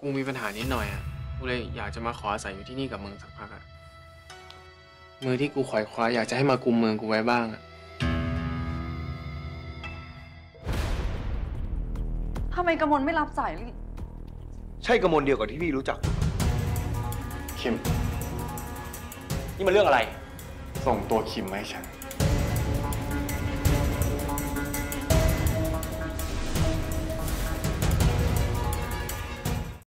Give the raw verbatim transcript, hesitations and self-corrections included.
กูมีปัญหานิดหน่อยอ่ะกูเลยอยากจะมาขออาศัยอยู่ที่นี่กับมึงสักพักอ่ะมือที่กูขวายคว้าอยากจะให้มากุมเมืองกูไว้บ้างอ่ะทำไมกมลไม่รับสายเลยใช่กมลเดียวกับที่พี่รู้จักคิมนี่มันเรื่องอะไรส่งตัวคิมมาให้ฉัน